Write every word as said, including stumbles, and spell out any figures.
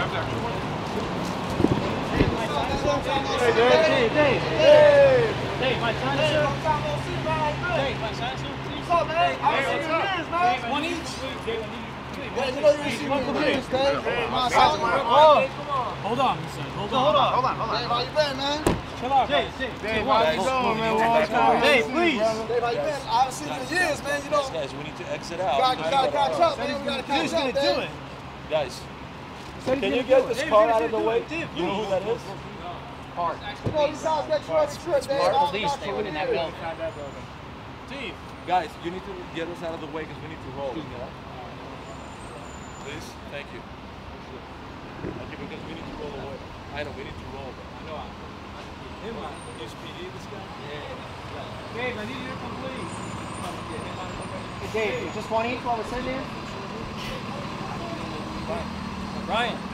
Hey, Dave, Dave, Dave, Dave, my son is here. Dave, my son is here. What's up, man? I haven't seen you in years, man. One each. Yeah, you know you ain't seen me in years, Dave. My son. Hold on, son. Hold on, hold on, hold on, hold on. Dave, how you been, man? Chill out, Dave. Dave, how you doing, man? Dave, please. Dave, how you been? I haven't seen you in years, man. You know. Guys, we need to exit out. Gotta, gotta catch up, man. We gotta catch up, Dave. Guys, can you get this car out of the way? You know who that is? Park. You know, these guys get you on the script, Dave. Police, they went in that building. Team. Guys, you need to get us out of the way because we need to roll. Please, thank you. Thank you because we need to roll away. I know, we need to roll. I know. Him, you speedy this guy? Yeah. Dave, I need you to complete. Hey, Dave, just one each while we're sitting here? Brian.